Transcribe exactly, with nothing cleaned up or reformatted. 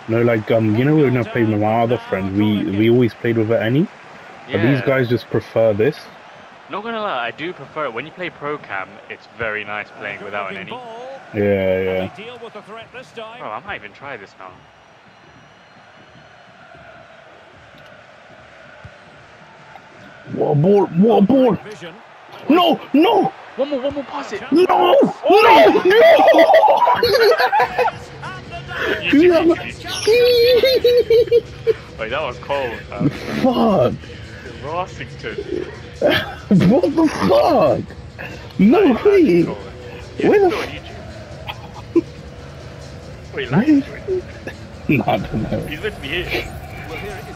No, like um, you know, when I played with my other friend, we we always played with it any. But these Yeah. guys just prefer this. Not gonna lie, I do prefer it. When you play Pro Cam, it's very nice playing without an any. Yeah, yeah. Deal with the threat this time. Oh, I might even try this now. What a ball! What a ball! Vision. No! No! One more, one more, pass it. No! No! No! You You did have it. a- Wait, that was cold. Um, Fuck! Rossington. What the fuck? No That is way! actually cold. Yeah, Where it's the still on YouTube. Wait, live stream? No, I don't know. He's meant to be here.